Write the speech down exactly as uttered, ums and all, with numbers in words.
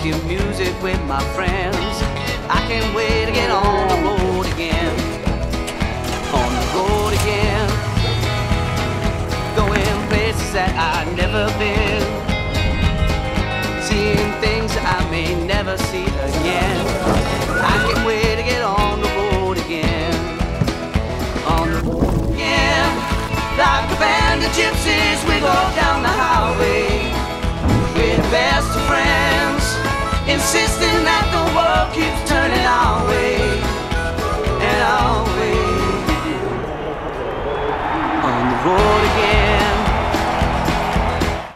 making music with my friends. I can't wait to get on the road again, on the road again, going places that I've never been, seeing things I may never see